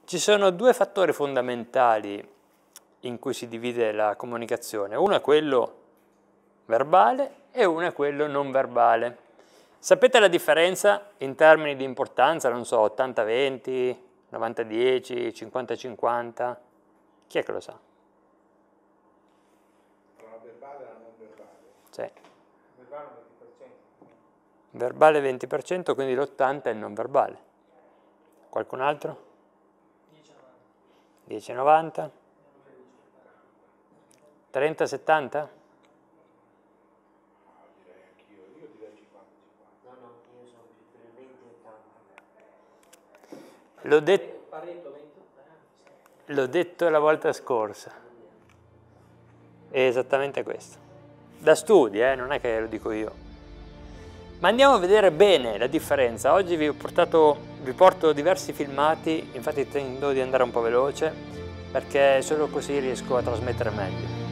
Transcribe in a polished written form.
Ci sono due fattori fondamentali in cui si divide la comunicazione. Uno è quello verbale e uno è quello non verbale. Sapete la differenza in termini di importanza? Non so, 80-20, 90-10, 50-50? Chi è che lo sa? Tra la verbale e la non verbale. Sì. Verbale 20%. Verbale 20%, quindi l'80% è il non verbale. Qualcun altro? 10-90? 30-70? Direi anch'io, io direi 50-50. No, io sono più per il 20-80. L'ho detto la volta scorsa. È esattamente questo. Da studi, non è che lo dico io. Ma andiamo a vedere bene la differenza. Oggi vi porto diversi filmati, infatti tendo di andare un po' veloce, perché solo così riesco a trasmettere meglio.